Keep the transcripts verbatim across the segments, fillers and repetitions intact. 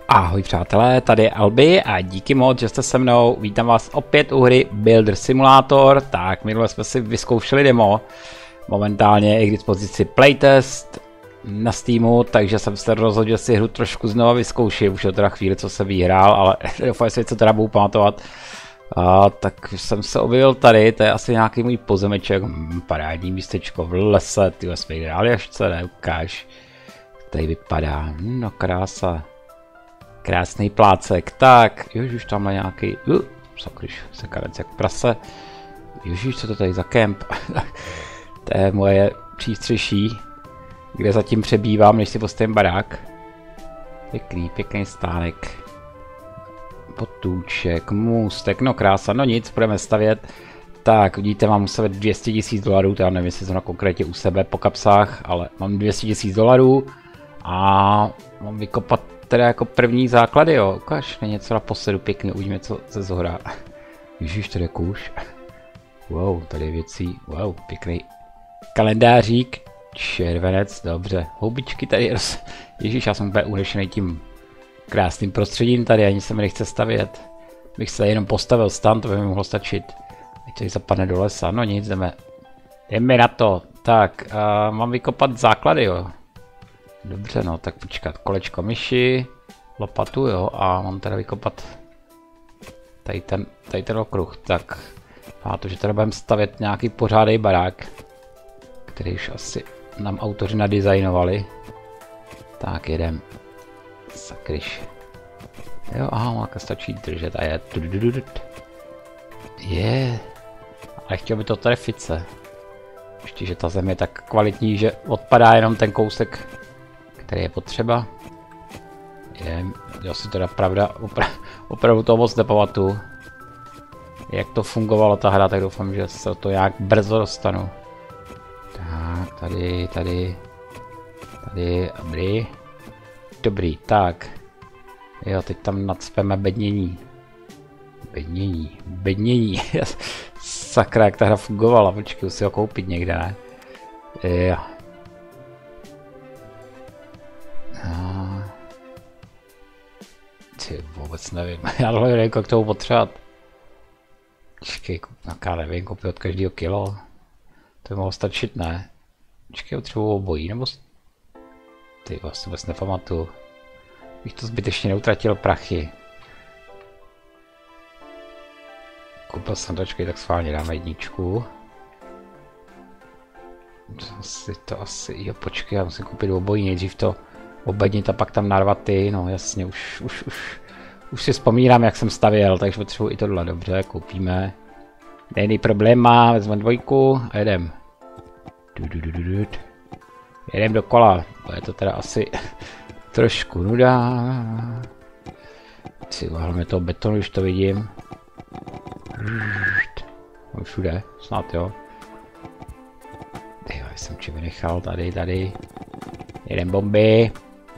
Ahoj přátelé, tady je Albi a díky moc, že jste se mnou. Vítám vás opět u hry Builder Simulator. Tak, minule jsme si vyzkoušeli demo. Momentálně je k dispozici playtest na Steamu, takže jsem se rozhodl, že si hru trošku znova vyzkouším. Už je teda chvíli, co jsem vyhrál, ale doufám, že co teda budu pamatovat. A, tak jsem se objevil tady, to je asi nějaký můj pozemeček, hm, parádní místečko v lese, tyhle jsme hráli až co ne, ukáž. Tady vypadá, no krása. Krásný plácek, tak, ježiš, tamhle nějaký, uh, sakryš, sekanec jak prase. Ježiš, co to tady za kemp? To je moje přístřeší, kde zatím přebývám, než si postavím barák. Pěkný, pěkný stánek. Potůček, můstek, no krása, no nic, budeme stavět. Tak, vidíte, mám u sebe dvě stě tisíc dolarů, to já nevím, jestli jsem konkrétně u sebe po kapsách, ale mám dvě stě tisíc dolarů a mám vykopat teda jako první základy, jo, ukáž, není něco na posedu pěkně, uvidíme, co se zohrá. Ježíš, tady je kůž. Wow, tady je věcí, wow, pěkný kalendářík, červenec, dobře, houbičky tady, roz... Ježíš, já jsem úplně unešený tím krásným prostředím tady, ani se mi nechce stavět. Bych se jenom postavil stan, to by mi mohlo stačit. Teď tady zapadne do lesa, no nic, jdeme. Jdeme na to, tak, uh, mám vykopat základy, jo. Dobře, no, tak počkat, kolečko myši, lopatu, jo, a mám teda vykopat tady ten, tady ten okruh, tak a to, že teda budeme stavět nějaký pořádnej barák, který už asi nám autoři nadizajnovali. Tak, jedem. Sakryš. Jo, aha, máka stačí držet a je. Je. Ale chtěl by to trefit se. Ještě, že ta země je tak kvalitní, že odpadá jenom ten kousek, který je potřeba. Je, já si teda pravda, opra opravdu to moc nepamatuju. Jak to fungovalo ta hra, tak doufám, že se to nějak brzo dostanu. Tak, tady, tady, tady, dobrý. Dobrý, tak. Jo, teď tam nacpeme bednění. Bednění, bednění. Sakra, jak ta hra fungovala, počkej, musím ho koupit někde, ne? Jo. Ty, vůbec nevím, já tohle nevím, jak toho potřebovat. Počkej, já nevím, koupit od každého kilo. To by mohlo stačit, ne? Počkej, potřebuji obojí, nebo... Ty, vlastně vůbec nepamatuju. Bych to zbytečně neutratil prachy. Koupil jsem točky, tak schválně dáme jedničku. To asi, to asi, jo, počkej, já musím koupit obojí, nejdřív to obednit a pak tam narvat ty, no jasně, už, už, už, už si vzpomínám, jak jsem stavěl, takže potřebuji i tohle, dobře, koupíme. Nejný problém má, vezmeme dvojku a jedem. Jedem dokola, je to teda asi trošku nuda. Si hlavně toho betonu, už to vidím. Mám všude, snad jo. Tyjo, jsem či vynechal, tady, tady. Jeden bomby.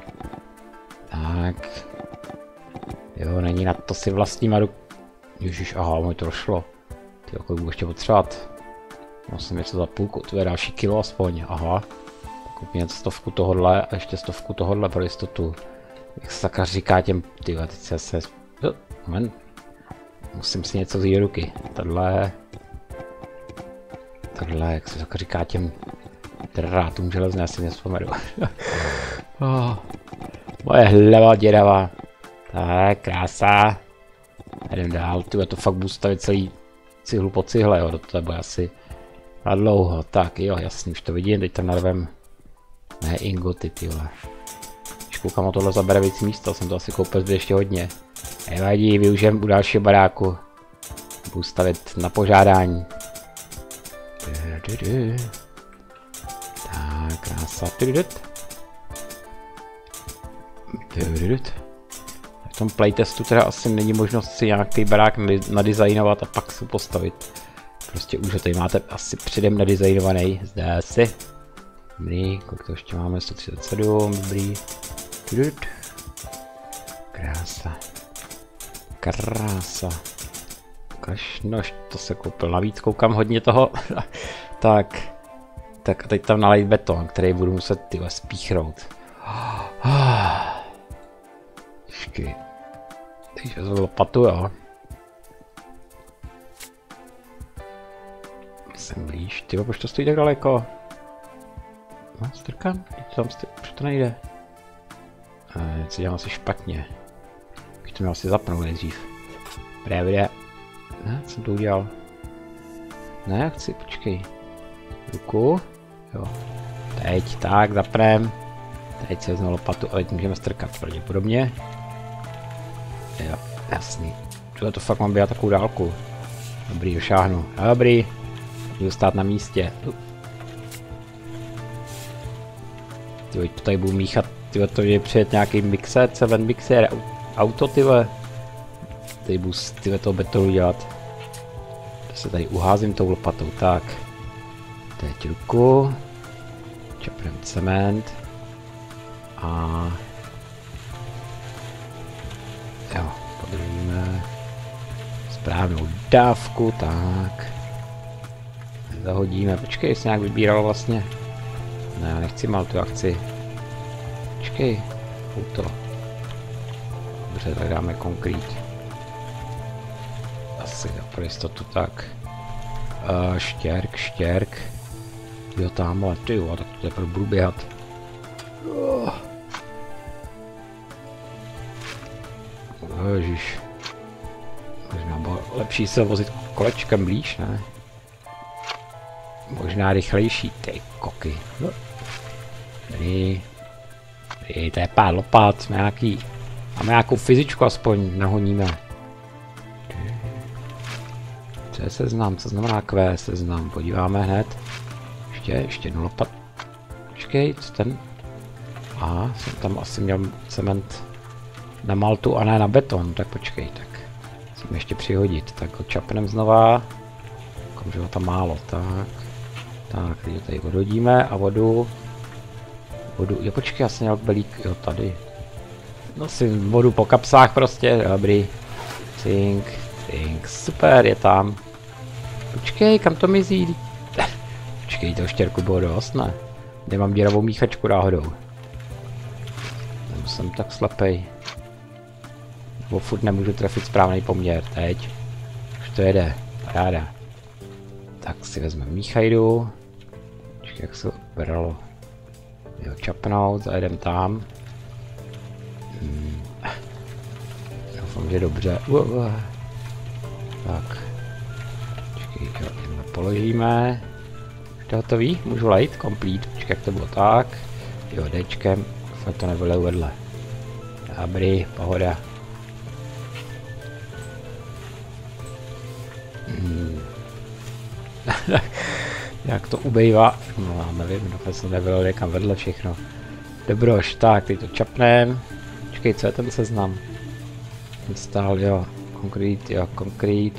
Tak. Jo, není na to si vlastníma ruk... Ježiš, aha, můj to došlo. Tyjo, kolik budu ještě potřebovat. Musím něco za půlku, to je další kilo aspoň, aha. Koupím stovku tohodle a ještě stovku tohodle pro jistotu. Jak se takhle říká těm, tyjo, teď se se... Jo, moment. Musím si něco vzít do ruky. Tohle... Tohle, jak se takhle říká těm... drátům železné, asi nevzpomenu. Oh, moje hlava děravá. Tak, krása. Jdem dál, tyhle to fakt budu stavit celý cihlu po cihle, jo, do toho bude asi a dlouho. Tak jo, jasně, už to vidím, teď tam narvem, ne ingoty, tyhle. Když koukám, o tohle zabere víc místa, jsem to asi koupil zde ještě hodně. Nevadí, využijem u dalšího baráku. Budu stavit na požádání. Tak, krása. V tom playtestu teda asi není možnost si nějaký barák nadizajnovat a pak se postavit. Prostě už ho tady máte asi předem nadizajnovaný, zdá se. Dobrý, kolik to ještě máme, sto třicet sedm, dobrý. Krása. Krása. Ukaž, no, to se koupil navíc, koukám hodně toho. Tak. Tak a teď tam nalejt beton, který budu muset tyhle spíchnout. Počkej. Teď vezmu lopatu, jo. Jsem blíž. Tyjo, proč to stojí tak daleko? No, strkám. Tam proč to nejde? E, co dělám asi špatně. Bych to měl asi zapnout nejdřív. Právě. Ne, co jsem to udělal? Ne, já chci, počkej. Ruku. Jo. Teď, tak, zaprem. Teď se vezmu lopatu, ale teď můžeme strkat pravděpodobně. Jo, jasný. Tohle to fakt mám běhat takovou dálku. Dobrý, došáhnu. Dobrý. Budu stát na místě. Tyjo, to tady budu míchat. Tyjo, to je přijet nějaký mixer, seven mixer, auto, tyhle. Tady budu tyhle toho betonu dělat. To se tady uházím tou lopatou, tak. Teď ruku. Čapnem cement. A jo, podržíme správnou dávku, tak. Zahodíme, počkej, jestli nějak vybíralo vlastně. Ne, já nechci maltu, já chci. Počkej, auto. Dobře, tak dáme konkrét. Asi pro jistotu tak. Uh, štěrk, štěrk. Jo, tamhle, tyjo, tak to teprve budu běhat. Oh. Ježiš. Možná bylo lepší se vozit kolečkem blíž, ne? Možná rychlejší, ty koky. Tady. Tady, to je pár lopat, jsme nějaký. Máme nějakou fyzičku aspoň, nahoníme. Co je seznam, co znamená Q, seznam, podíváme hned. Ještě, ještě jednu lopat. Počkej, co ten? Aha, jsem tam asi měl cement na maltu a ne na beton, tak počkej, tak musím ještě přihodit, tak ho čapnem znova, že ho tam málo, tak, tak, teď tady odhodíme a vodu, vodu, jo počkej, já jsem měl belík, jo tady, nosím vodu po kapsách prostě, dobrý, cink, cink, super, je tam, počkej, kam to mizí, počkej, toho štěrku bylo dost, ne, nemám děravou míchačku náhodou. Jsem tak slepej. Bo furt nemůžu trefit správný poměr, teď. Už to jede, paráda. Tak si vezmeme míchajdu. Počkej, jak se bralo. Jo, čapnout, zajedem tam. Hmm. Doufám, že dobře. Uh, uh. Tak. Počkej, jo, jedno položíme. Už to hotový? Můžu lejt? Complete. Počkej, jak to bylo tak. Jo, Dčkem. Doufám, to nebylo vedle. Dobrý, pohoda. Hmm. Jak to ubejvá? No já nevím, doufám, jsem nebyl někam vedle všechno. Dobroš, tak, teď to čapnem. Počkej, co je ten seznam? Install, jo, konkrét, jo, konkrét.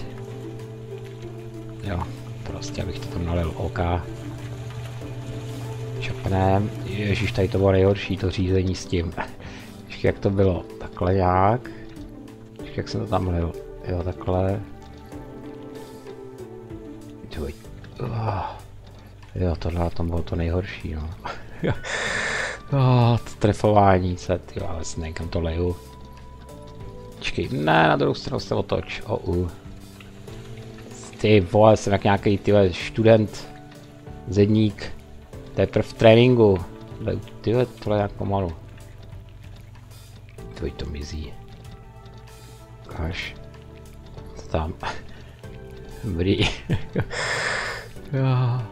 Jo, prostě abych to tam nalil, OK. Čapnem, ježiš, tady to bylo nejhorší, to řízení s tím. Počkej, jak to bylo, takhle nějak. Počkej, jak jsem to tam lil, jo, takhle. Čuj. Uh. Jo, tohle na tom bylo to nejhorší, no. Oh, to trefování se, tyjo, ale si někam to leju. Počkej, ne, na druhou stranu se otoč, oh, uh. Ty vole, jsem jak nějaký tyhle student, zedník, teprve v tréninku. Tyhle, tohle nějak pomalu. Tyhle to mizí. Ukáž. Co tam? Dobrý. Jo.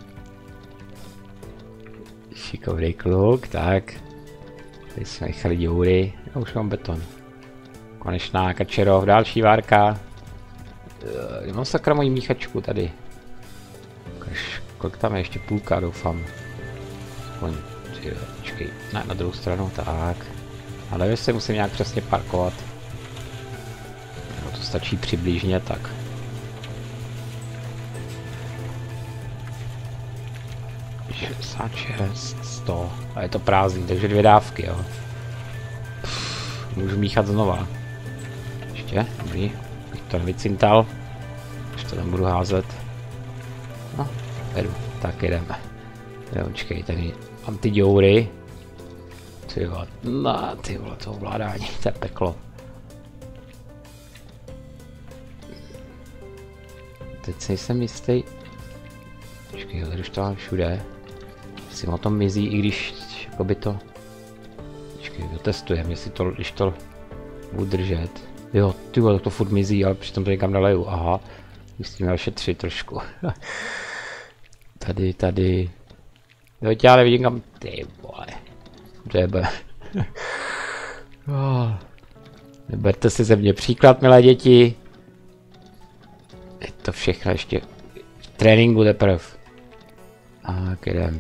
Šikovný kluk, tak. Tady jsme nechali děury. Já už mám beton. Konečná kačerov, další várka. Mám sakra moji míchačku tady. Ukaž, kolik tam je, ještě půlka, doufám. Aspoň, počkej, ne, na druhou stranu, tak. Ale jestli musím nějak přesně parkovat. No, to stačí přibližně, tak. šedesát šest, sto. A je to prázdný, takže dvě dávky, jo. Pff, můžu míchat znova. Ještě, dobrý. Bych to nevycintal. Až to tam budu házet. No, jedu. Tak jedeme. Jo, počkej, tady mám ty děury. Ty vole, no, ty vole, to ovládání, to je peklo. Teď si jsem jistý. Počkej, ale už to mám všude. Si o tom mizí, i když jakoby to... Počkej, dotestujeme, jestli to, když to budu držet. Jo, ty vole, to furt mizí, ale přitom to někam naleju, aha. Už s tím měl šetřit trošku. Tady, tady. Jo, já nevidím kam, ty vole. Dřebe. Oh. Neberte si ze mě příklad, milé děti. Je to všechno ještě v tréninku teprve. Tak jdem.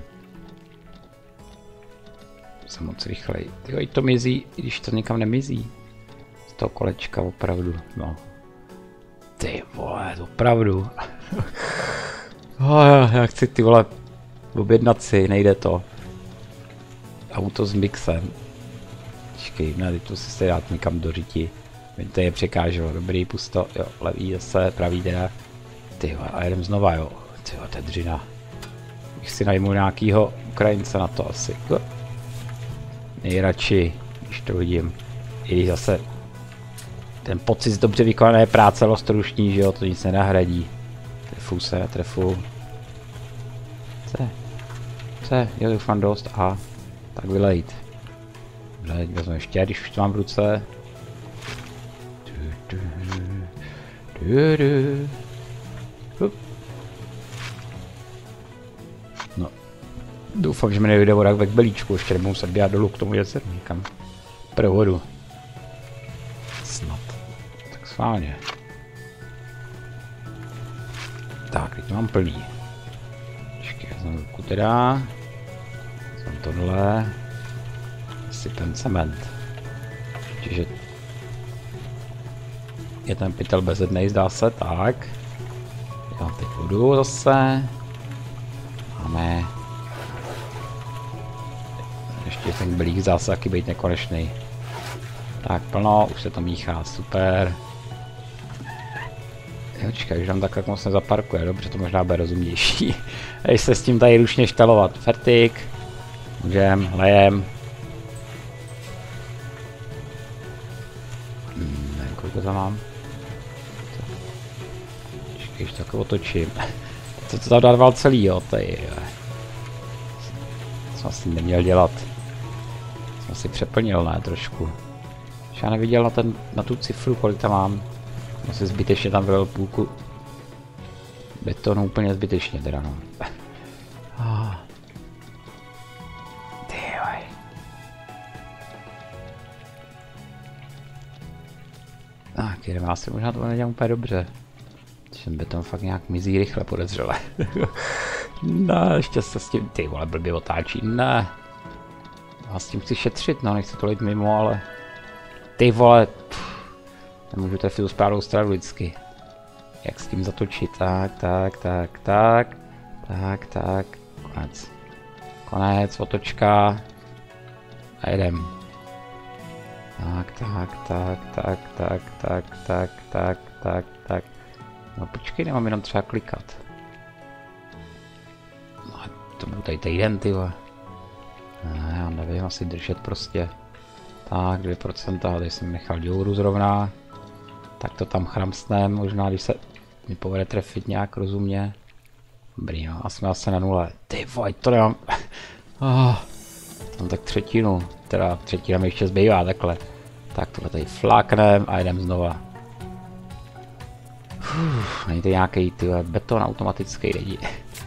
Jsem moc rychlej. Jo, i to mizí, i když to nikam nemizí. Z toho kolečka opravdu, no. Ty vole, opravdu. Oh, já chci ty vole objednat si, nejde to. Auto s mixem. Počkej, ne, to si se dát někam do řiti. Mě to je překáželo, dobrý, pusto, jo, levý zase, pravý teda. Ty vole, a jedem znova, jo. Ty vole, to je dřina. Bych si najmu nějakýho Ukrajince na to asi. Nejradši, když to vidím. I zase ten pocit z dobře vykonané práce lostrušní, že jo, to nic nenahradí. Trefu se, netrefu. Co? Co? Jo, už mám dost, aha. Tak vylejt. Vylejt, vezmu ještě, když už to mám v ruce. Du, du, du, du. Hup. No. Doufám, že mi nevyjde voda k belíčku, ještě nebudu muset běhat dolů k tomu jezeru někam. Provodu. Snad. Tak schválně. Tak, teď to mám plný. Počkej, já jsem ruku teda. Jsem tohle. Sypem cement. Čiže je ten pytel bezednej, zdá se, tak. Já teď vodu zase. Máme. Ještě ten belík zdá se taky být nekonečný. Tak plno, už se to míchá, super. Počkej, už tam takhle moc nezaparkuje, dobře, to možná bude rozumnější. Když se s tím tady ručně štelovat. Fertik. Můžem, lejem. Hmm, nevím, kolik to tam mám. Počkej, už tak otočím. Co to tam dával celý, jo, tady. Jsem asi neměl dělat. Jsem asi přeplnil, ne, trošku. Já neviděl na, ten, na tu cifru, kolik tam mám. Asi zbytečně tam vylil půlku betonu, úplně zbytečně teda, no. Oh. Tyjoj. Tak, jdeme, asi možná to nedělám úplně dobře. Ten beton fakt nějak mizí rychle podezřele. No, ještě se s tím, ty vole, blbě otáčí, ne. Já s tím chci šetřit, no, nechci to lít mimo, ale... Ty vole, pff, nemůžu trefit tu správnou stranu vždycky. Jak s tím zatočit, tak, tak, tak, tak, tak, tak, konec. Konec, otočka. A jedem. Tak, tak, tak, tak, tak, tak, tak, tak, tak, tak. No počkej, nemám jenom třeba klikat. No to budu tady týden, ty vole. Ne, já nevím, asi držet prostě. Tak, dvě procenta, tady jsem nechal děuru zrovna. Tak to tam chramstnem, možná když se mi povede trefit nějak rozumně. Dobrý, no, a jsme asi na nule. Ty vole, to nemám. Oh, mám tak třetinu, teda třetina mi ještě zbývá takhle. Tak tohle tady fláknem a jdem znova. Uf, není to nějaký tyhle beton automatický lidi.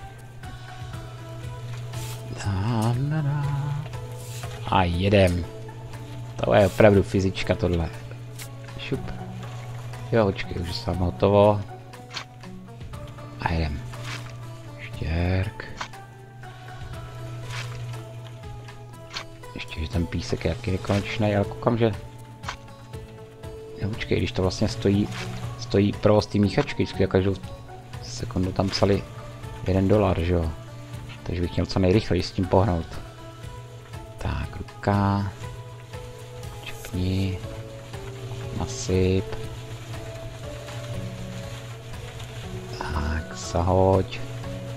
A jedem. To je opravdu fyzička tohle. Šup. Jo, počkej, už jsem hotovo. A jedem. Štěrk. Ještě, že ten písek je taky nekonečný, ale koukám, že... Jo, počkej, když to vlastně stojí, stojí provoz té míchačky, vždycky každou sekundu tam psali jeden dolar, že jo. Takže bych měl co nejrychleji s tím pohnout. Tak, ruka. Čepni. Nasyp. Tak, zahoď.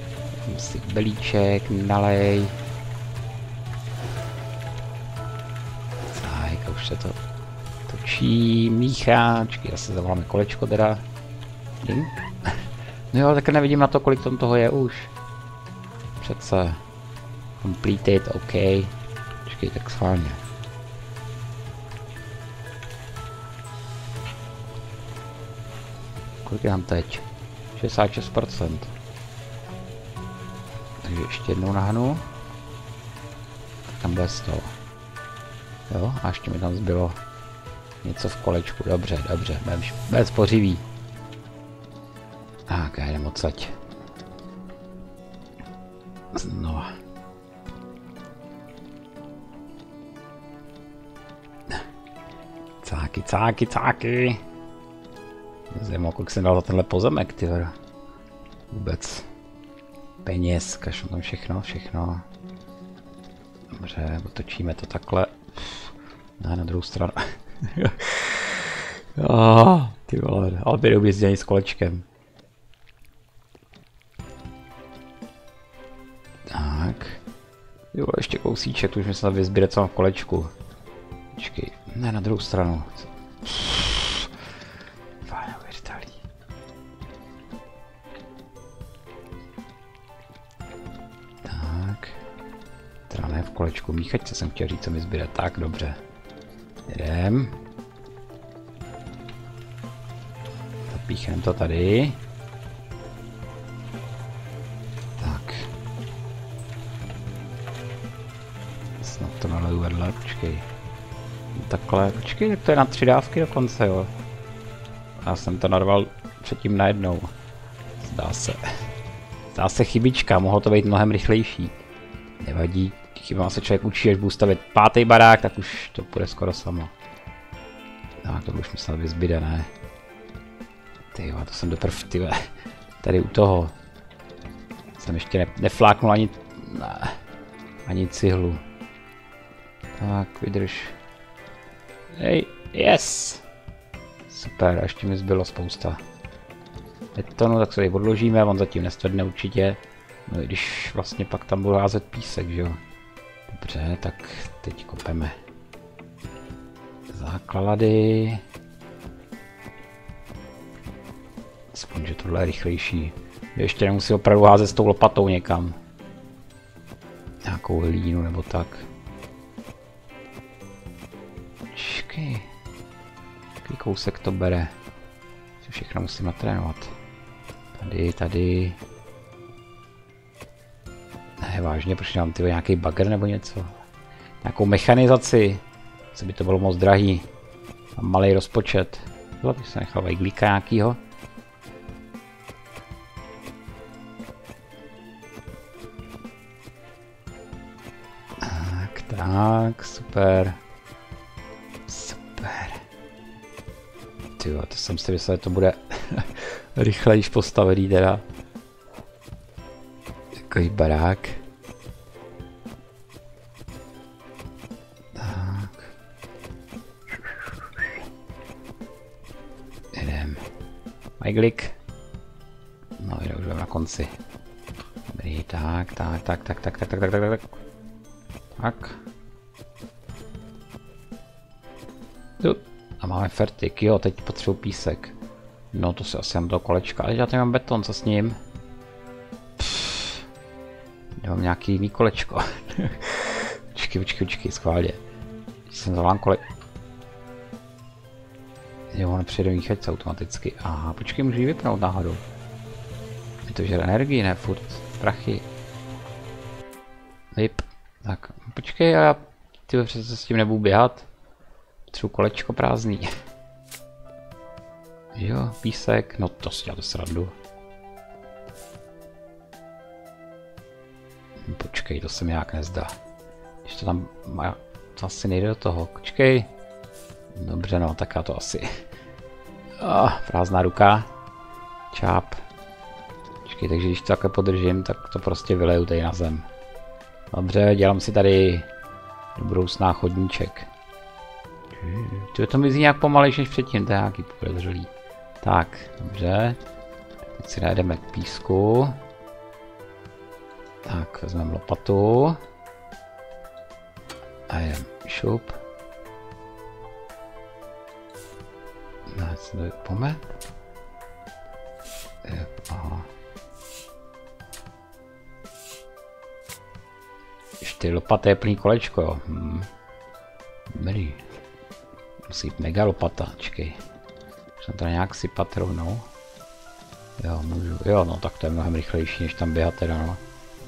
Si belíček, nalej. už se to točí, míchá, čekaj, zase zavoláme kolečko teda. Ding. No jo, tak nevidím na to, kolik tam toho je už. Přece. Completed, OK. Čekaj, tak schválně. Kolik je tam teď? šedesát šest procent. Takže ještě jednou nahnu. Tam bude sto. Jo, a ještě mi tam zbylo něco v kolečku. Dobře, dobře, bude spořivý. Tak, já jdem odsaď. Znova. Cáky, cáky, cáky. Zajímavé, kolik jsem dal za tenhle pozemek, ty vado. Vůbec. Peněz, kašlu tam všechno, všechno. Dobře, otočíme to takhle. Ne, na druhou stranu. Oh, ty vole, ale by objezděný s kolečkem. Tak. Jo, ještě kousíček, tu už mi se tam vyzbíre celou kolečku. Počkej, ne, na druhou stranu. Fajn, uvěřitelný. Tak. Teda ne v kolečku, míchačce jsem chtěl říct, co mi zbyde. Tak, dobře. Jdem. Zapíchneme to tady. Tak. Snad to naleju vedle, počkej. Takhle, počkej, tak to je na tři dávky dokonce, jo. Já jsem to narval předtím najednou. Zdá se. Zdá se chybička, mohlo to být mnohem rychlejší. Nevadí, chybám se člověk učí, až budu stavět pátý barák, tak už to půjde skoro samo. Tak to už mi snad vyzbyde, ne? Tyjo, to jsem doprv, tyve. Tady u toho. Jsem ještě ne, nefláknul ani, ne, ani cihlu. Tak, vydrž. Hej, yes! Super, a ještě mi zbylo spousta betonu, tak se ji odložíme, on zatím nestvrdne určitě. No i když vlastně pak tam budu házet písek, že jo. Dobře, tak teď kopeme základy. Aspoň, že tohle je rychlejší. Ještě nemusím opravdu házet s tou lopatou někam. Nějakou hlínu nebo tak. Čekej. Jaký kousek to bere. Si všechno musím natrénovat. Tady, tady. Ne, vážně, proč mám tyhle nějaký bagger nebo něco? Nějakou mechanizaci. Co by to bylo moc drahý. Mám malý rozpočet. Bylo bych se nechal vejglíka nějakýho. Tak, tak, super. Super. Tyjo, to jsem si myslel, že to bude rychlejš postavený teda. Takový barák. Tak. Jdem. Majglik. No, jde už na konci. Dobrý, tak, tak, tak, tak, tak, tak, tak, tak, tak, tak. Tak. Jo. A máme fertik, jo, teď potřebuji písek. No to si asi mám do kolečka, ale já tady mám beton, co s ním? Pff, mám nějaký jiný kolečko. Počkej, počkej, počkej, schválně. Když jsem zavolám kole... Jo, on přijde míchačce automaticky. Aha, počkej, můžu ji vypnout náhodou. Je to žere energii, ne furt prachy. Vyp. Tak, počkej, já ty přece s tím nebudu běhat. Potřebuji kolečko prázdný. Jo, písek, no to si děláte srandu. Počkej, to se mi nějak nezdá. Když to tam má, to asi nejde do toho, počkej. Dobře, no, tak já to asi. Oh, prázdná ruka. Čáp. Počkej, takže když to takhle podržím, tak to prostě vyleju tady na zem. Dobře, dělám si tady do budoucna chodníček. Tyjo, to mizí nějak pomalejší než předtím, to je nějaký podezřelý. Tak, dobře. Teď si najdeme k písku. Tak, vezmeme lopatu. A jdem šup. Ne, co to je? Pomet? Je, aha. Ještě lopata je plný kolečko, jo. Hmm. Dobrý. Musí jít mega lopata, čekej. Můžu to nějak sypat rovnou. Jo, můžu. Jo, no tak to je mnohem rychlejší, než tam běhat teda, no.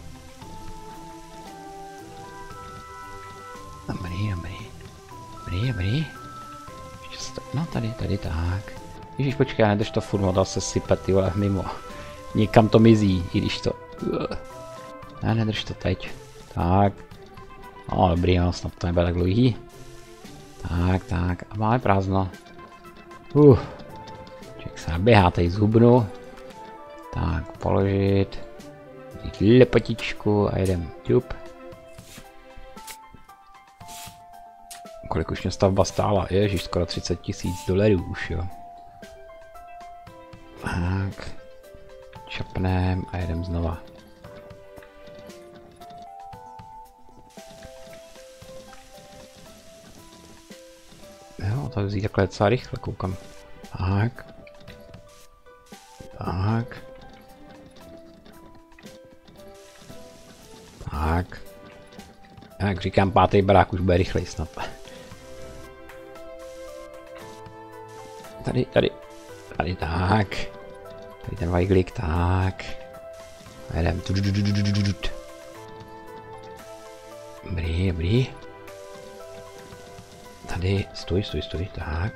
Dobrý, dobrý. Dobrý, dobrý. Ještě no tady, tady tak. Ježíš, počkej, nedrž to furt, dal se sypat, ty vole, mimo. Někam to mizí, i když to... Ne, nedrž to teď. Tak. No, dobrý, no, snad to nebude tak dlouhý. Tak, tak, a máme prázdno. Uh. Člověk se naběhá tady z hubnu. Tak, položit. Lepotičku a jedem. Ťup. Kolik už mě stavba stála? Ježiš, skoro třicet tisíc dolarů už, jo. Tak. Čapnem a jedem znova. Jo, tak vzít takhle docela rychle, koukám. Tak. Tak. Tak. Jak říkám, pátý barák už bude rychlej snad. Tady, tady. Tady tak. Tady ten vajglik, tak. A jedem. Dobrý, dobrý. Tady, stoj, stoj, stoj, tak.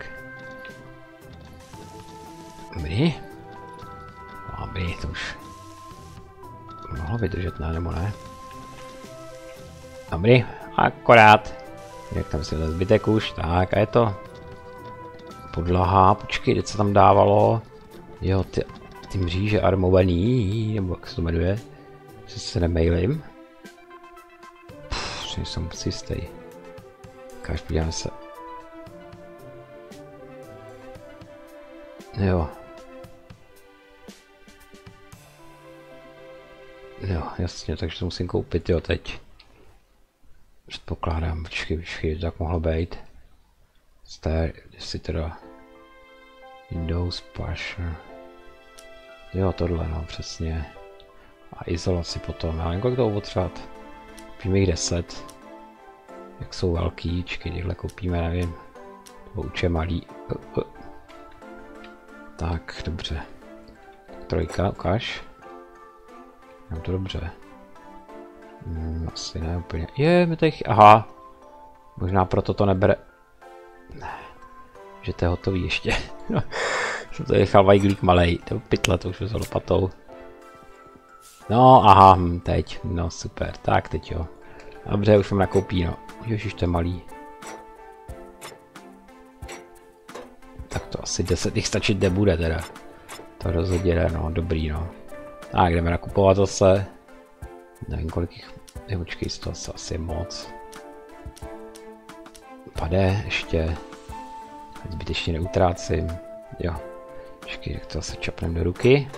Dobrý. Dobrý, to už mohlo vydržet, ne, nebo ne? Dobrý, akorát. Jak tam si ten zbytek už, tak a je to. Podlaha, počkej, kde se tam dávalo? Jo, ty, ty mříže armovaný, nebo jak se to jmenuje? Že se nemailím. Pff, nejsem si jistý. Káž, podíváme se. Jo. Jo, jasně, takže to musím koupit, jo, teď. Předpokládám, počkej, počkej, tak mohlo být. Star, jestli teda... Windows, Partial. Jo, tohle, no, přesně. A izolaci potom, já nevím, kolik toho potřebovat. Koupíme jich deset. Jak jsou velký, čekej, těchhle koupíme, nevím. To už je malý. Uh, uh. Tak, dobře. Trojka, ukáž. Mám to dobře. Hmm, asi ne úplně. Je, mi tady... Aha. Možná proto to nebere... Ne. Že to je hotový ještě. Jsem to nechal vajglík malej. To pytle, to už je s lopatou. No, aha, hm, teď. No, super. Tak, teď jo. Dobře, už mám nakoupí, no. Ježiš, to je malý. Tak to asi deset jich stačit nebude teda. To rozhodně ne, no, dobrý, no. Tak, jdeme nakupovat zase. Nevím, kolik jich... Ne, počkej, to asi, asi moc. Pade ještě. Zbytečně neutrácím. Jo. Počkej, tak to zase čapnem do ruky.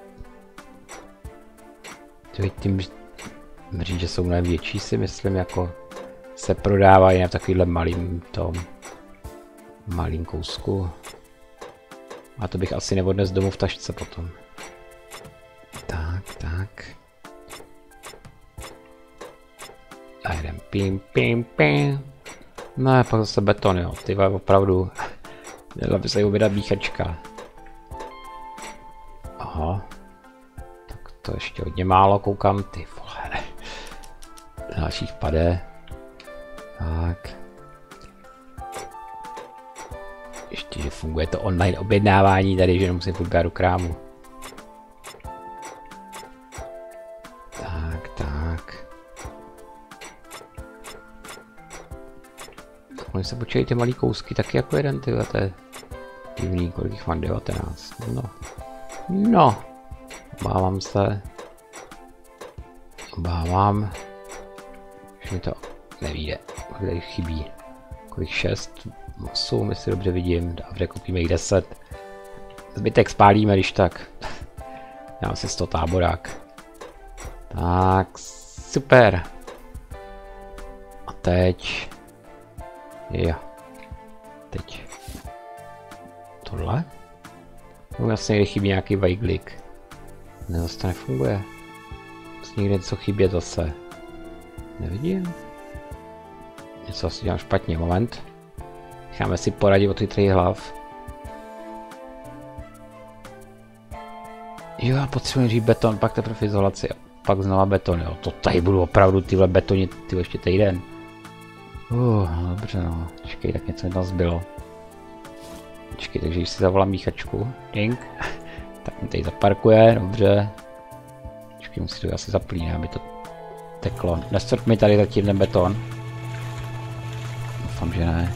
Ty mříže jsou mnohem větší, si myslím, jako se prodávají na takovýhle malým tom. Malým kousku. A to bych asi neodnes domů v tašce potom. Tak, tak. A jdem pim, pim, pim. No a pak zase beton, jo, ty vole, opravdu. Měla by se jí vydat míchačka. Aha. Tak to ještě hodně málo koukám, ty vole. Dalších pade. Tak. Ještě, že funguje to online objednávání tady, že nemusím furt do krámu. Tak, tak. Oni se počítají ty malý kousky taky jako jeden, tyhle, to je divný, kolik jich mám, devatenáct. No. No. Obávám se. Obávám. Už mi to nevíde. Kolik chybí. Kolik šest. osm, jestli dobře vidím. Dobře, koupíme jich deset. Zbytek spálíme, když tak. Dám si sto táborák. Tak, super. A teď... Jo. Teď. Tohle? No jasně, chybí nějaký vajglik. Ne, zase to nefunguje. Zase někde něco chybě zase. Nevidím. Něco asi dělám špatně, moment. Necháme si poradit o ty tři hlav. Jo, já potřebuji říct beton, pak teprve izolaci a pak znova beton, jo. To tady budu opravdu tyhle betony, ty ještě týden. Uh, dobře no, počkej, tak něco mi tam zbylo. Počkej, takže když si zavolám míchačku, ding, tak mi tady zaparkuje, dobře. Počkej, musí to asi zaplínit, aby to teklo. Nestrp mi tady zatím ten beton. Doufám, že ne.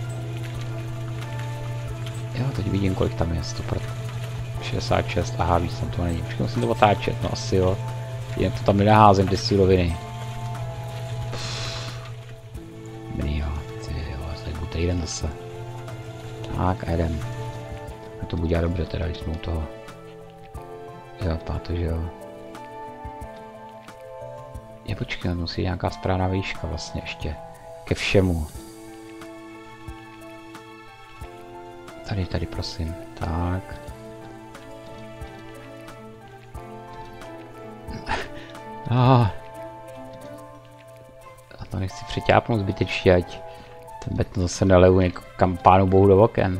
Jo, teď vidím, kolik tam je, sto šedesát šest, aha, víc tam to není. Počkej, musím to otáčet, no asi jo. Jen to tam nenaházím, ty siloviny. Dobrý jo, ty jo, tady budu týden zase. Tak a jdem. A to bude dělat dobře teda, když jsme u toho. Jo, páto, že jo. Je, počkej, musí nějaká správná výška vlastně ještě. Ke všemu. Tady, tady prosím. Tak. Ah. A to nechci přeťápnout zbytečně, ať ten beton zase neleju někam pánu bohu do oken.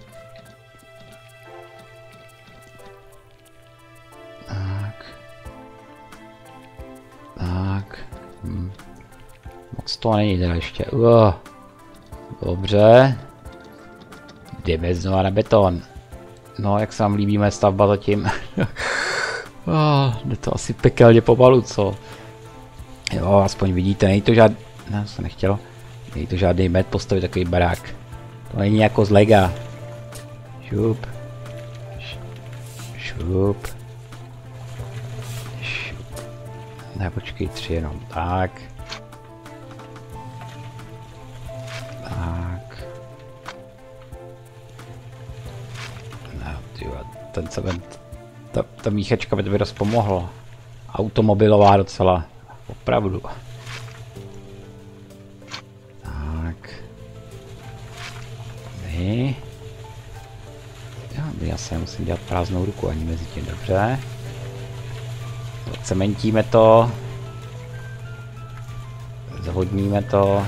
Tak. Tak. Hm. Moc to není teda ještě. Uh. Dobře. Jdeme znova na beton. No, jak se vám líbí moje stavba zatím. Oh, jde to asi pekelně pomalu, co? Jo, aspoň vidíte, není to žádný... Ne, to nechtělo. Není to žádný med postavit takový barák. To není jako z lega. Šup. Šup. Šup. Ne, počkej, tři jenom. Tak. Tak. No, tyjo, ten cement... Ta, ta míchačka by to by dost pomohlo. Automobilová docela. Opravdu. Tak. My. Já, já se musím dělat prázdnou ruku ani mezi tím, dobře. Cementíme to. Zavodníme to.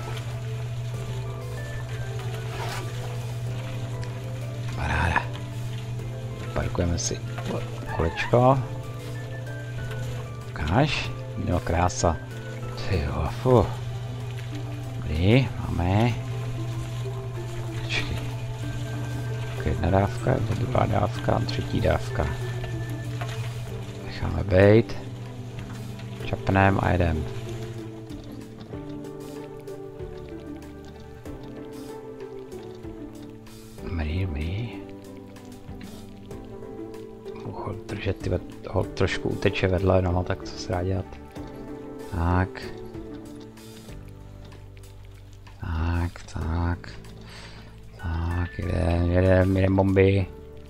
Paráda. Parkujeme si kolečko. Ukáž. Jo, krása. Tyjo, fu. Dobrý, máme. Počkej. Jedna dávka, druhá dávka, třetí dávka. Necháme bejt. Čapneme a jedem. Dobrý, dobrý. Protože ty ho trošku uteče vedle, no tak co se dá dělat. Tak. Tak, tak. Tak, jedem, jedem, jedem bomby.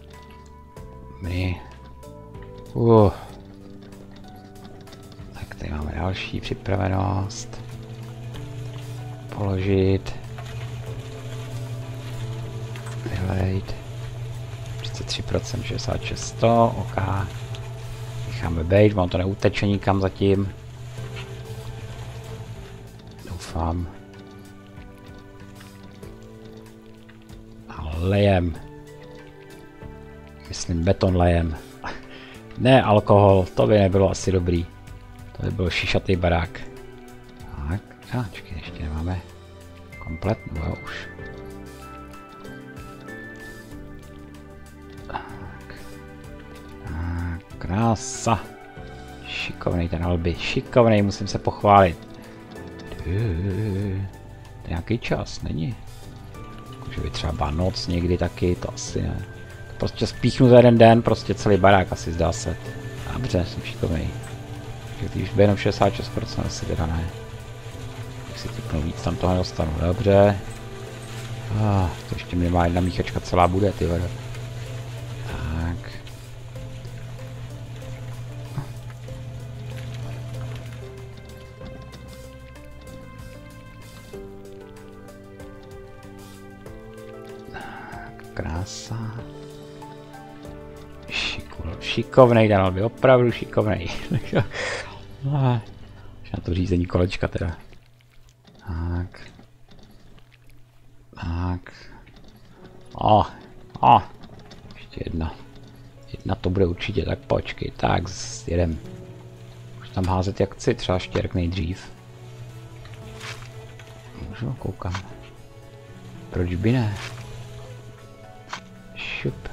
My. Uh. Tak tady máme další připravenost. Položit. Vylejt. třicet tři procent, šedesát šest, sto, ok. Necháme bejt, on to neuteče nikam zatím. Doufám. A lejem. Myslím beton lejem. Ne alkohol, to by nebylo asi dobrý. To by byl šišatý barák. Tak, a čekaj, ještě nemáme komplet, no jo, už. Krása. Šikovnej ten Albi, šikovnej, musím se pochválit. To je nějaký čas, není? Že by třeba noc někdy taky, to asi ne. To prostě spíchnu za jeden den, prostě celý barák asi zdá se. Dobře, jsem šikovnej. Když by jenom šedesát šest procent asi teda ne. Tak si typnu víc, tam toho nedostanu, dobře. Ah, to ještě minimálně jedna míchačka celá bude, ty vado. Tak. krása. Šikul, šikovnej, Daniel by opravdu šikovnej. Na to řízení kolečka teda. Tak. Tak. O, o. Ještě jedna. Jedna to bude určitě, tak počkej, tak jedem. Můžu tam házet jak chci, třeba štěrk nejdřív. Můžu, koukám. Proč by ne? Šup.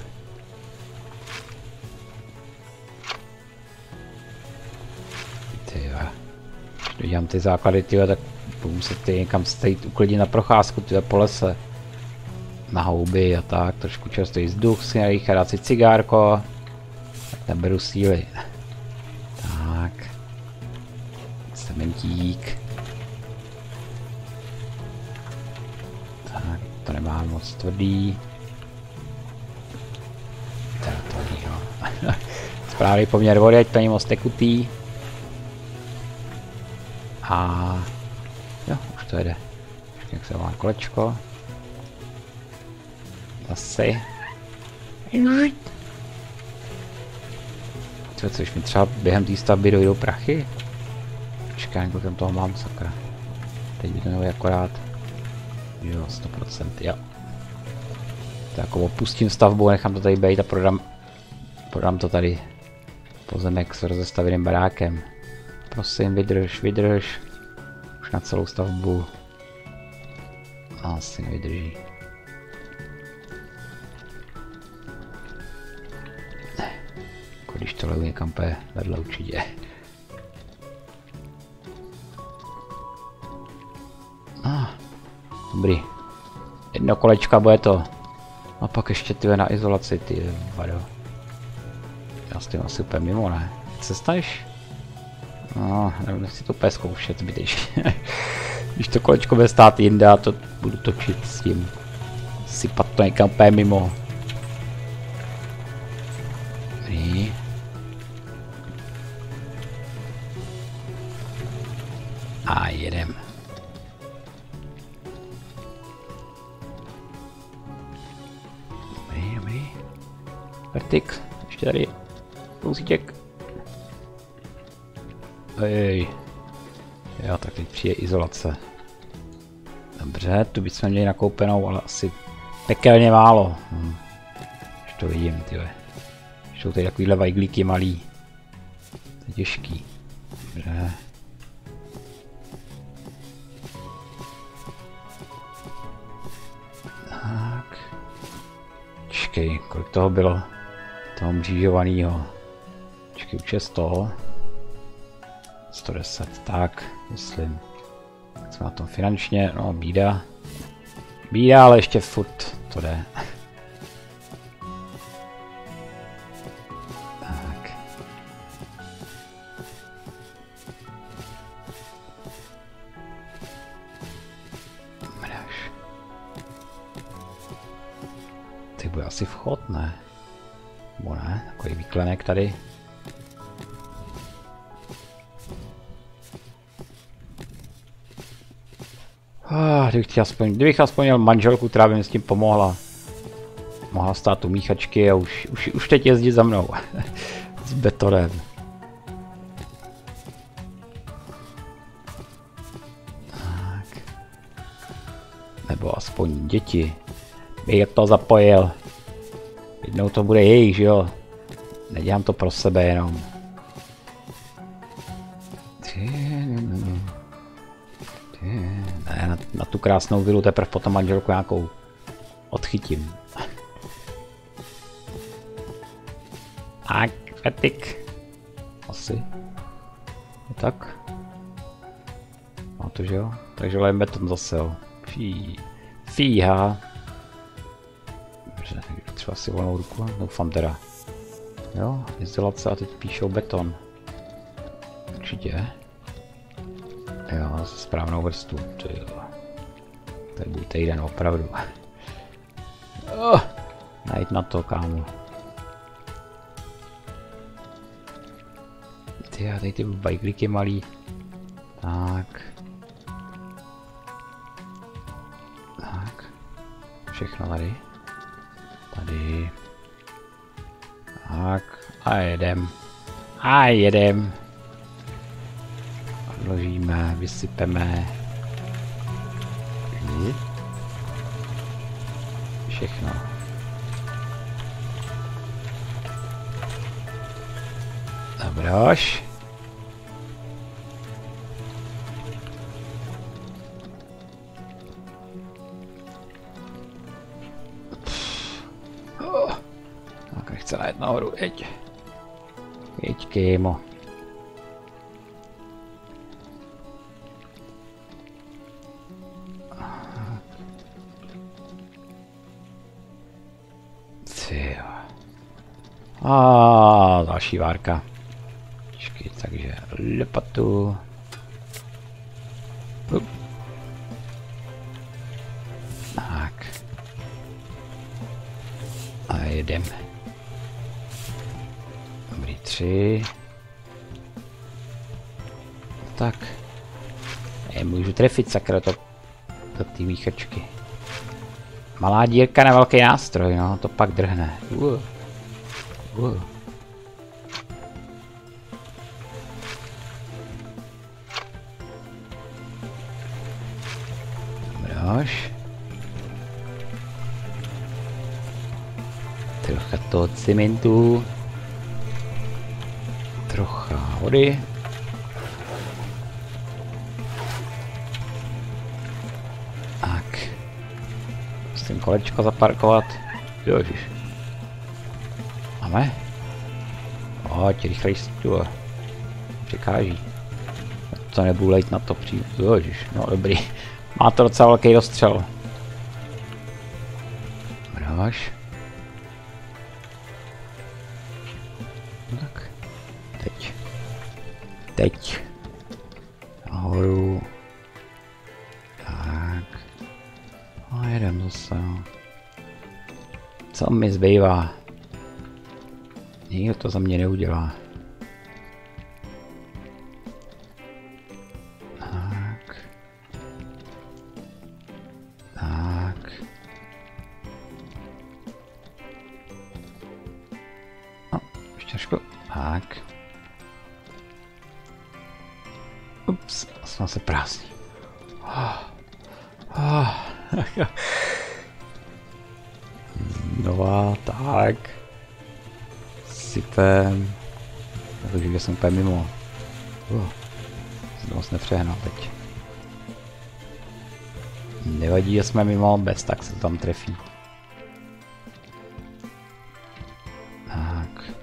Tyjo. Když dodělám ty základy, tyjo, tak budu muset ty někam stejt uklidit na procházku, tyjo, po lese. Na houby a tak, trošku čerstvý vzduch si narýchat, dát si cigárko. Tak neberu síly. Tak. Cementík. Tak, to nemám moc tvrdý. Teda tvrdý, no. Správný poměr vody, ať to není moc tekutý. A jo, už to jede. Jak se má kolečko. Zase. Co, což mi třeba během té stavby dojdou prachy? Počkej, kolik tam toho mám, sakra. Teď by to mělo akorát. Jo, sto procent, jo. Tak jako opustím stavbu, nechám to tady být a prodám, prodám to tady. Pozemek s rozestavěným barákem. Prosím, vydrž, vydrž. Už na celou stavbu. Asi nevydrží. Když to levu někam půjde vedle určitě. Ah, dobrý. Jedno kolečka bude to. A pak ještě ty na izolaci, ty vado. Já s tím asi úplně mimo, ne? Co staneš? No, nevím, nechci to úplně zkoušet zbytečně. Když to kolečko bude stát jinde, a to budu točit s tím. Sypat to někam úplně mimo. Dobrý. A jedem. Dobrý, dobrý. Vertik, ještě tady. Kousíček. Ej. Jo, tak teď přijde izolace. Dobře, tu bychom měli nakoupenou, ale asi pekelně málo. Hm. Už to vidím, tyhle. Jsou tady takovýhle vajglíky malý. To je těžký. Dobře. Tak. Počkej, kolik toho bylo? Toho mřížovanýho. Počkej, už je sto. sto deset, tak, myslím. Jsme na tom finančně, no bída. Bída, ale ještě furt to jde. Tak. Mraž. Teď bude asi vchod, ne? Nebo ne, takový výklenek tady. Ah, kdybych, aspoň, kdybych aspoň měl manželku, která by mi s tím pomohla. Mohla stát u míchačky a už, už, už teď jezdit za mnou. S betonem. Tak. Nebo aspoň děti. Bych to zapojil. Jednou to bude jejich, že jo? Nedělám to pro sebe jenom. Ne, na, na tu krásnou vilu teprve potom manželku nějakou odchytím. Tak, etik. Asi. Je tak. No to, že jo. Takže lejem beton zase, jo. Fí. Fíha. Dobře, třeba si volnou ruku, doufám teda. Jo, izolace a teď píšou beton. Určitě. Jo, správnou vrstvu, ty jo. Tady bude týden opravdu. Oh, najít na to, kámo. Ty a tady ty bajklíky malý. Tak. Tak. Všechno tady. Tady. Tak. A jedem. A jedem. Odložíme, vysypeme. Všechno. Dobroš. Oh. Tak nechce na jednu horu, jeď. Jeď, kémo. A další várka. Počkej, takže lopatu. Up. Tak. A jedem. Dobrý, tři. Tak. Je, můžu trefit sakra to do té výchačky. Malá dírka na velký nástroj, no, to pak drhne. Uh. Uh. Dobroš. Trocha toho cementu. Trocha vody. Tak. Musím kolečko zaparkovat. Jožiš. Máme? Pojď, rychlej stůl. Překáží. To nebudu lejt na to přijít. Jožiš, no dobrý. Má to docela velký dostřel. Dobroš. Tak. Teď. Teď. Nahoru. Tak. A jedem zase. Co mi zbývá? Nikdo to za mě neudělá. Tak. Tak. No, štěržko. Tak. Ups, jsem se prázdný. Oh. Oh. Nová, tak. Sypem. Takže já jsem úplně mimo. Uh, jsem moc nepřehnal teď. Nevadí, že jsme mimo, bez tak se to tam trefí. Tak.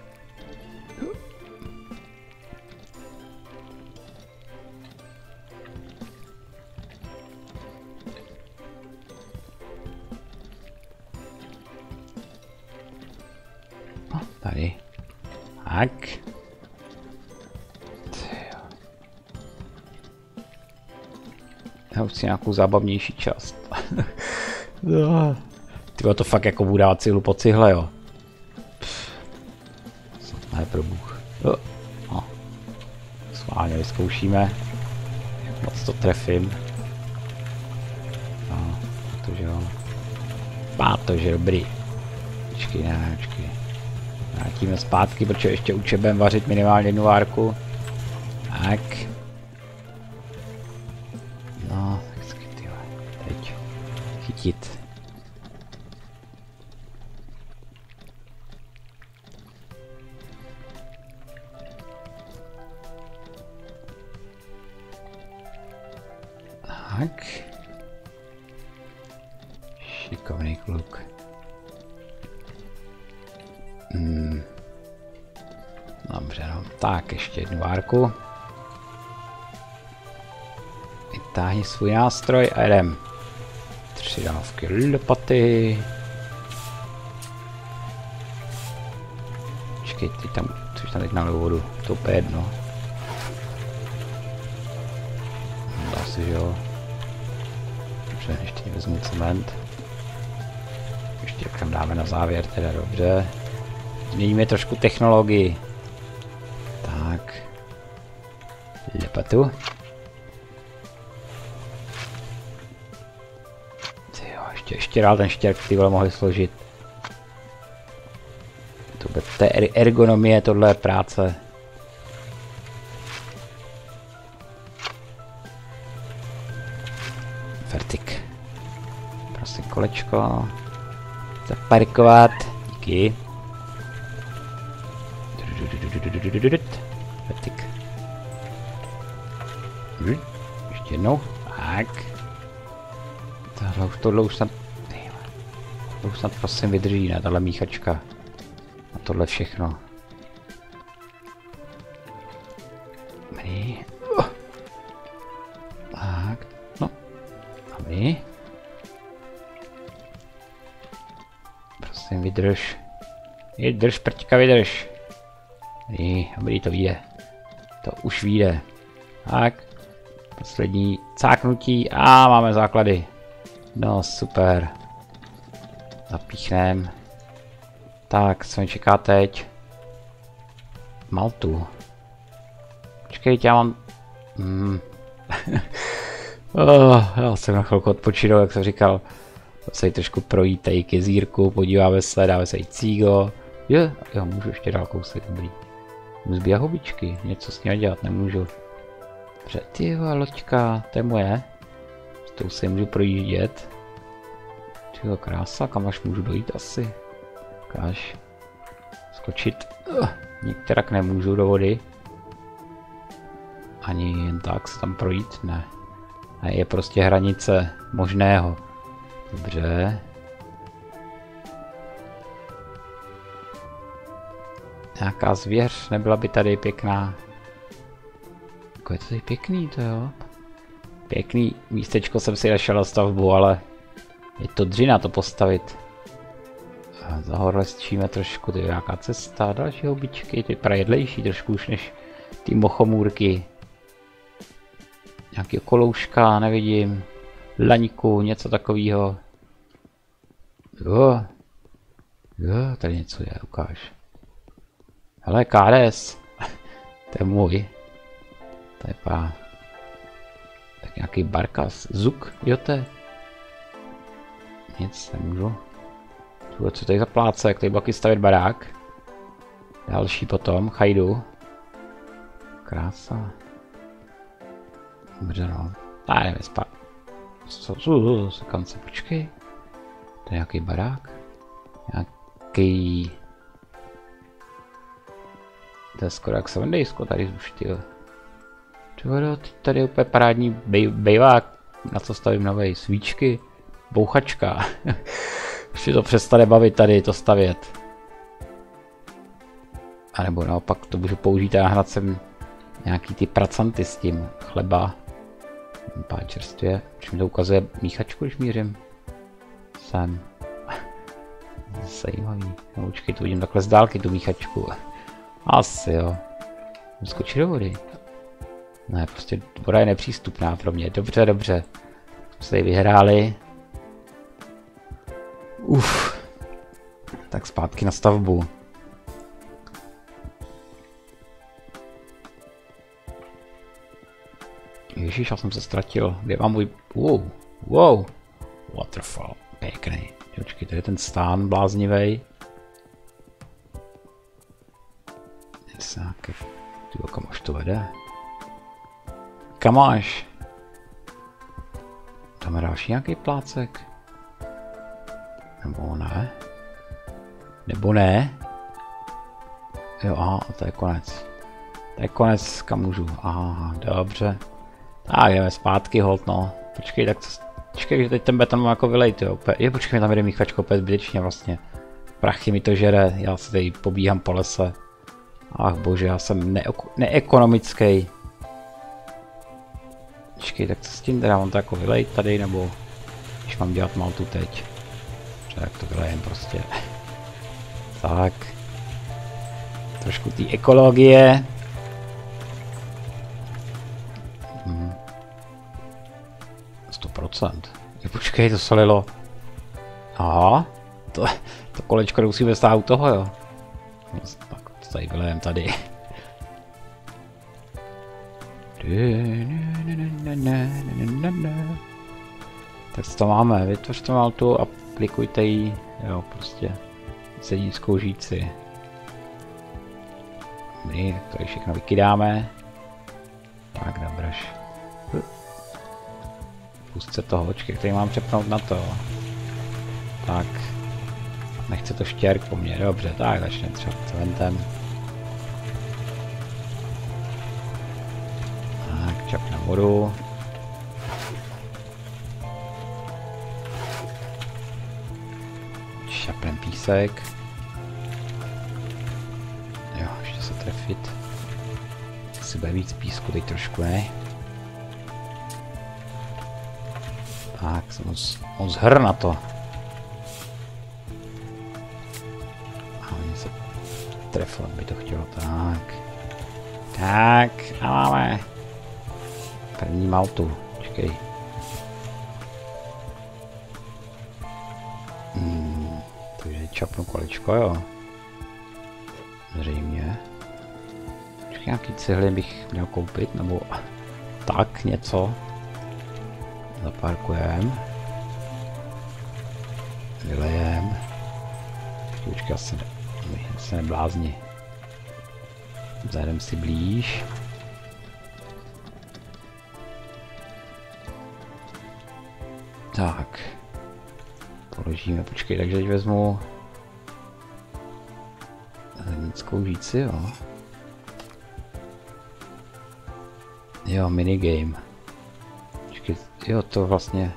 No, tady. Tak. Já už si nějakou zábavnější část. Tyhle to fakt jako budu dávat cihlu po cihle, jo. Ne pro bůh. No. Schválně vyzkoušíme. Jak moc to trefím. No, protože jo. Má to, že dobrý. Počkej, ne, počkej. Vrátíme zpátky, protože ještě učebem vařit minimálně jednu várku. Tak. No, tak tyhle. Teď. Chytit. Tak. Šikovný kluk. Hmm. Dobře, no. Tak, ještě jednu várku. Vytáhni svůj nástroj a jedem. Tři dávky lopaty. Počkej, ty tam, což tam teď naliju vodu, to je jedno. Dá se, že jo. Dobře, ještě vezmu cement. Ještě jak tam dáme na závěr, teda dobře. Změníme trošku technologii. Tak. Lepatu. Tyjo, ještě, ještě dál ten štěrk ty vole mohli složit. To je ergonomie, tohle je práce. Vertik. Prosím kolečko. Zaparkovat. Díky. Vertik. Ještě jednou. Tak. Tohle už, tohle už snad... Tohle už snad prosím vydrží, ne? Tahle míchačka. A tohle všechno. Dobrý. Oh. Tak. No. Dobrý. Prosím, vydrž. Vydrž, prťka, vydrž. Dobrý, dobrý, to vyjde. To už vyjde. Tak. Poslední cáknutí a máme základy. No super. Zapíchnem. Tak, co mi čeká teď? Maltu. Počkejte, já mám... Hmm. oh, já jsem na chvilku odpočinul, jak jsem říkal. Se jí trošku projít tady k jezírku, podíváme se, dáme se jí cígo. Je, jo, můžu ještě dál kousek, dobrý. Zbíjá hubičky, něco s ní dělat nemůžu. Dobře, tyjo, loďka, to je moje. S tou se můžu projíždět. Tyjo, krása, kam až můžu dojít asi. Ukáž. Skočit. Uh, některak nemůžu do vody. Ani jen tak se tam projít, ne. A je prostě hranice možného. Dobře. Nějaká zvěř, nebyla by tady pěkná. Jako je to tady pěkný, to jo. Pěkný místečko jsem si našel na stavbu, ale je to dřina to postavit. A za horlestčíme trošku, to je nějaká cesta, další houbičky, ty vypadá jedlejší trošku už než ty mochomůrky. Nějaký kolouška, nevidím. Laňku, něco takového. Jo. Jo, tady něco je, ukáž. Hele, K D S. To je můj. To je pá. Tak nějaký barkas. Zuk, jo to je. Nic, nemůžu. Tuhle, co tady za pláce, jak tady baky stavět barák. Další potom, chajdu. Krása. Dobře no. A jdeme spát. Co, co, sekance, počkej. To je nějaký barák. Nějaký... To je skoro jak sedmdejsko tady už, tyjo. Tyjo, tady je úplně parádní bej, bejvák. Na co stavím novej, svíčky. Bouchačka. Už si to přestane bavit tady to stavět. A nebo naopak to můžu použít a nahnat sem nějaký ty pracanty s tím. Chleba. Pár čerstvě. Už mi to ukazuje míchačku, když mířím. Sem. Zajímavý. No, počkej, to vidím takhle z dálky, tu míchačku. Asi jo. Skočit do vody. Ne, prostě voda je nepřístupná pro mě. Dobře, dobře. Jsme se tady vyhráli. Uf. Tak zpátky na stavbu. Ježíš, já jsem se ztratil. Kde mám můj... Wow. Wow. Waterfall. Pěkný. Počkej, tady je ten stán bláznivej. Nějaký... Tyjo, kam až to vede? Kam až? Tam je další nějaký plácek? Nebo ne? Nebo ne? Jo, aha, to je konec. To je konec, kam můžu. Aha, dobře. Tak jdeme zpátky, hold, no. Počkej, tak co... Počkej, že teď ten beton mám jako vylejt, jo. Je, počkej, tam jde míchačko opět zbytečně vlastně. Prachy mi to žere, já se tady pobíhám po lese. Ach bože, já jsem neekonomický. Počkej, tak co s tím teda, mám to jako vylejt tady, nebo... Když mám dělat maltu teď. Tak to vylejem prostě. Tak. Trošku té ekologie. Hmm. sto procent. Počkej, to se lilo. Aha. To, to kolečko musíme stát u toho, jo. Tak to tady vylejem tady. Tak co to máme? Vytvořte maltu, aplikujte ji. Jo, prostě sedí zkoužíci. Dobrý, tak tady všechno vykydáme. Tak, dobraž. Pust se toho, počkej, který mám přepnout na to. Tak. Nechce to štěrk po mně, dobře, tak začne třeba cementem. Tak, čapne vodu. Šapnem písek. Jo, ještě se trefit. Asi bude víc písku, teď trošku ne. Tak, jsem moc, moc hr na to. A oni se trefil, by to chtělo, tak. Tak, a máme. První maltu, počkej. Hmm, takže čapnu kolečko, jo. Zřejmě. Počkej, nějaký cihly bych měl koupit, nebo tak něco. Zaparkujem. Vylejem. Počkej, asi ne, se neblázni. Zajdem si blíž. Tak. Položíme, počkej, takže teď vezmu zednickou žíci, jo. Jo, minigame. Počkej, jo, to vlastně...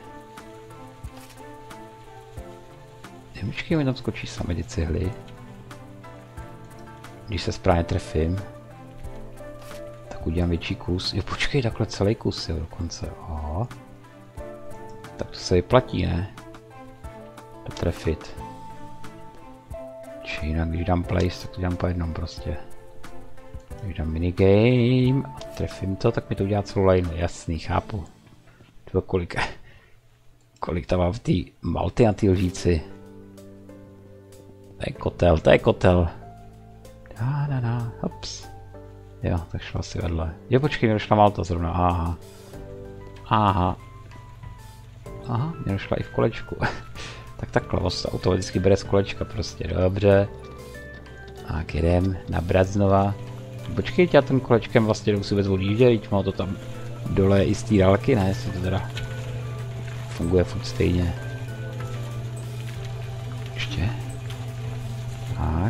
Počkej, mi tam skočí sami ty cihly. Když se správně trefím, tak udělám větší kus. Jo, počkej, takhle celý kus, jo, dokonce. Oho. Tak to se vyplatí, ne? To trefit. Či jinak, když dám place, tak to dám po jednom prostě. Když dám minigame a trefím to, tak mi to udělá celou line. Jasný, chápu. To kolik, kolik tam mám v té malty na té lžíci. To je kotel, to je kotel. Da, da, da, hops. Jo, tak šlo asi vedle. Jo, počkej, mě došla malta zrovna, aha. Aha. Aha, mě došla i v kolečku. Tak takhle, vlastně automaticky bere z kolečka prostě, dobře. Tak jedem, nabrat znova. Počkej, já tím kolečkem vlastně jdu si vůbec odjíždět, teď má to tam dole i z té dálky, ne, jestli to teda funguje furt stejně. Ještě. Tak.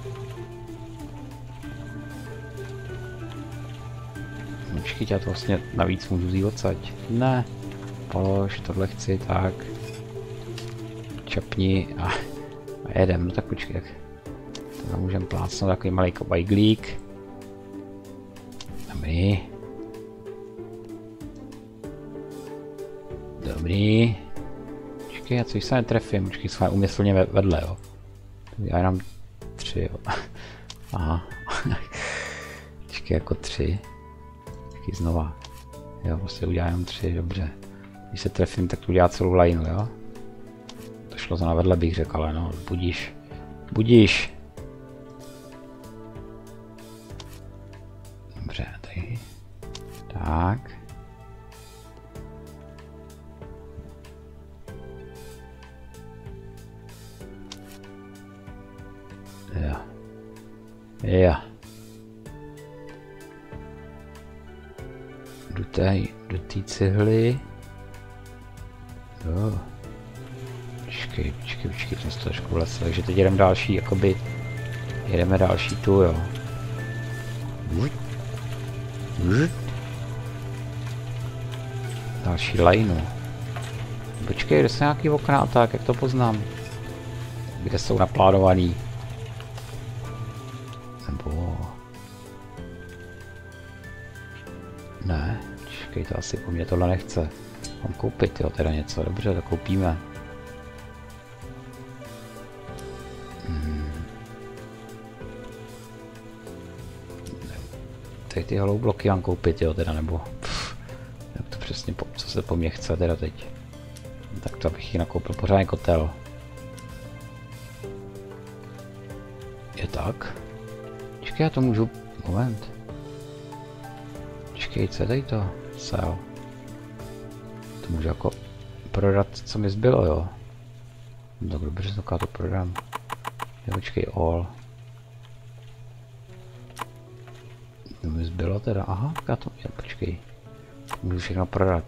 Počkej, já to vlastně navíc můžu vzít odsaď. Ne. Polož, tohle chci, tak. Čapni a, a jedem, no tak počkej, tak tohle můžeme plácnout takový malý kobajglík. Dobrý. Dobrý. Počkej, já co se netrefím, počkej, jsme umyslně vedle, jo. Já jenom tři, jo. Aha. Počkej, jako tři. Počkej, znova. Jo, prostě udělám jenom tři, dobře. Když se trefím, tak to udělá celou lineu, jo. To šlo to na vedle, bych řekl, ale no, budíš. Budíš. Dobře, tady. Tak. Jo. Jo. Jdu tady do té cihly. Jo. Počkej, počkej, počkej, jsem to trošku vlesl, takže teď jedeme další, jakoby, jedeme další tu, jo. Další lineu. Počkej, kde jsou nějaký okna, tak, jak to poznám? Kde jsou naplánovaný? Nebo... Ne, počkej, to asi po mně tohle nechce. Mám koupit, jo, teda něco, dobře, to koupíme. Hmm. Tady ty hollow bloky mám koupit, jo, teda, nebo... Pff, jak to přesně, po, co se po mně chce, teda teď. Tak to abych ji nakoupil pořádně kotel. Je tak? Počkej, já to můžu... Moment. Počkej, co je tady to? Sell. To můžu jako prodat, co mi zbylo, jo. Tak dobře, to to prodám. Jo, počkej, all. zbylo teda? Aha, já to měl, počkej. Můžu všechno prodat.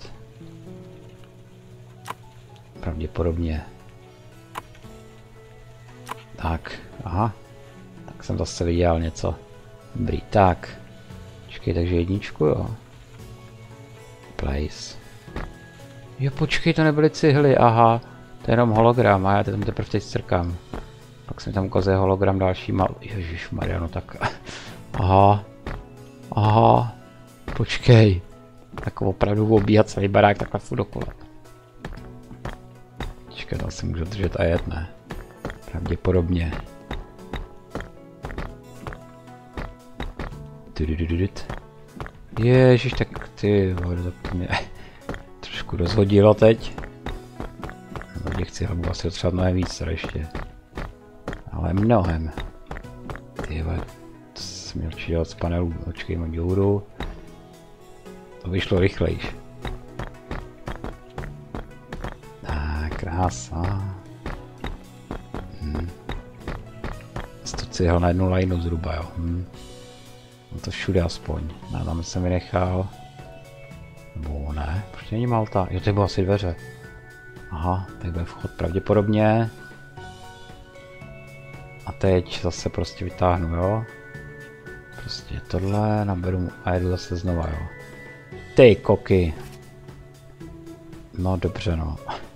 Pravděpodobně. Tak, aha. Tak jsem zase viděl něco. Dobrý, tak. Počkej, takže jedničku, jo. Place. Jo, počkej, to nebyly cihly, aha. To je jenom hologram, a já to tam teprve teď strkám. Pak jsem tam ukazuje hologram další mal... Ježišmarja, no tak... Aha. Aha. Počkej. Tak opravdu obíhat celý barák takhle furt dokola. Počkej, tam se můžu držet a jet, ne? Pravděpodobně. Ježiš, tak ty vole, to mě trošku rozhodilo teď. No, těch chci hlavu asi třeba mnohem víc teda ještě. Ale mnohem. Ty vole, to jsem měl číhat z panelu, počkej, mám děuru. To vyšlo rychlejš. Tak, krása. Hm. sto cihel na jednu lineu zhruba, jo. Hm. No to všude aspoň. No, tam jsem vynechal. Nebo ne, proč není Malta? Jo, to bylo asi dveře. Aha, tak bude vchod pravděpodobně. A teď zase prostě vytáhnu, jo. Prostě tohle, naberu a jedu zase znova, jo. Ty koky. No dobře, no.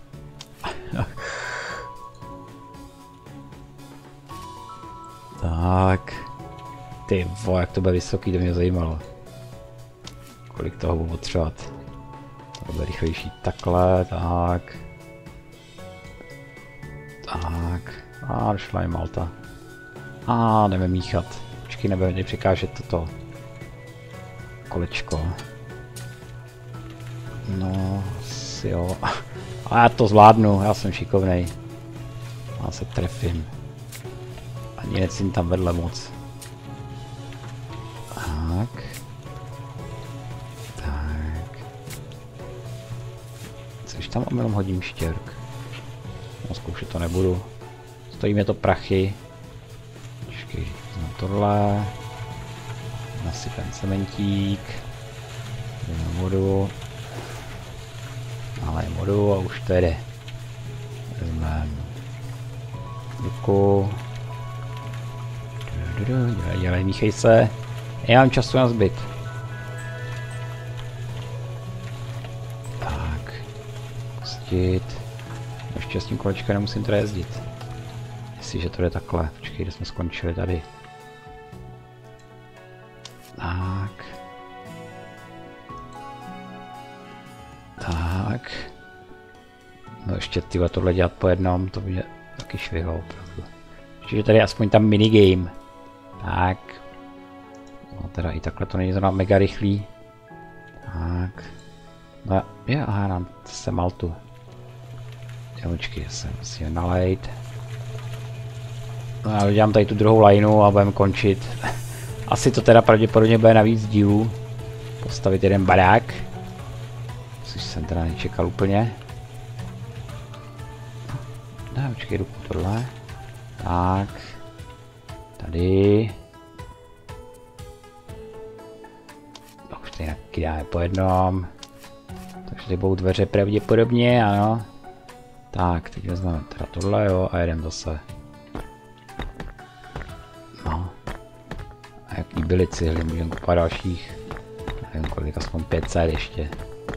Tak. Ty vo, jak to bude vysoký, to mě zajímalo. Kolik toho budu potřebovat. To bude rychlejší takhle, tak. Tak. A došla je Malta. A jdeme míchat. Počkej, nebudeme překážet toto kolečko. No, si jo. A já to zvládnu, já jsem šikovnej. Já se trefím. Ani necím tam vedle moc. Tak. Tak. Což tam omylem hodím štěrk. No, zkoušet to nebudu. Stojí mě to prachy. Počkej, na tohle. Nasypem cementík. Jdeme vodu. Ale vodu a už to jede. Vezmeme ruku. Dělej, dělej, míchej se. Já mám času na zbyt. Tak. Pustit. Ještě s tím kolečkem nemusím teda jezdit. Jestliže to jde takhle. Počkej, kde jsme skončili tady. Tak. Tak. No ještě tyhle tohle dělat po jednom, to by mě taky švihlo opravdu. Ještě tady aspoň tam minigame. Tak. No teda i takhle to není zrovna mega rychlý. Tak. No je, aha, nám se Maltu. Počkej, se musíme nalejt. No já udělám tady tu druhou lineu a budeme končit. Asi to teda pravděpodobně bude na víc dílů. Postavit jeden barák. Což jsem teda nečekal úplně. No, počkej, jdu po tohle. Tak. Tady. No, už tady nakydáme po jednom. Takže tady budou dveře pravděpodobně, ano. Tak, teď vezmeme teda tohle, jo, a jedem zase. No. A jaký byly cihly, můžeme kupovat dalších. Nevím kolik, aspoň pět set ještě.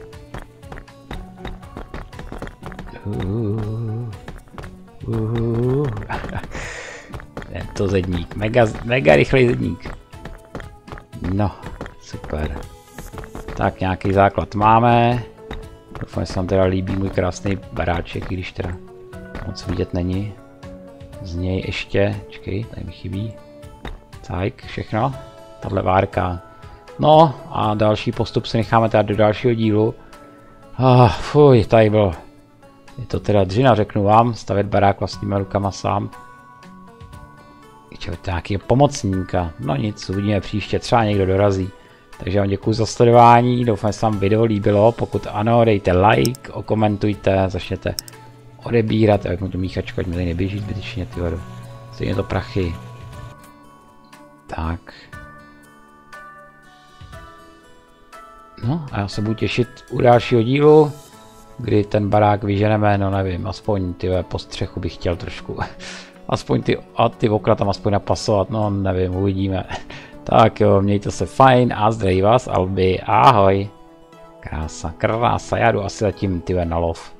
Uh, uh. Je to zedník, mega, mega rychlej zedník. No, super. Tak nějaký základ máme. Doufám, že se vám teda líbí můj krásný baráček, i když teda moc vidět není. Z něj ještě, čekej, tady mi chybí. Tak, všechno. Tahle várka. No a další postup si necháme teda do dalšího dílu. Ah, fuj, tady bylo. Je to teda dřina, řeknu vám, stavět barák vlastníma rukama sám. Čeho, nějakého pomocníka. No nic, uvidíme příště, třeba někdo dorazí. Takže vám děkuji za sledování, doufám, že se vám video líbilo, pokud ano, dejte like, okomentujte, začněte odebírat, jak mu tu míchačku, ať mi tady neběží zbytečně, ty vodu. Stejně to prachy. Tak. No a já se budu těšit u dalšího dílu, kdy ten barák vyženeme, no nevím, aspoň ty po střechu bych chtěl trošku, aspoň ty, a ty okna tam aspoň napasovat, no nevím, uvidíme. Tak jo, mějte se fajn a zdraví vás Albi, ahoj. Krása, krása, já jdu asi zatím tyhle na lov.